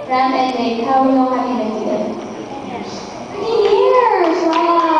Ram and Nate, how long have you been together? 13 years! Wow!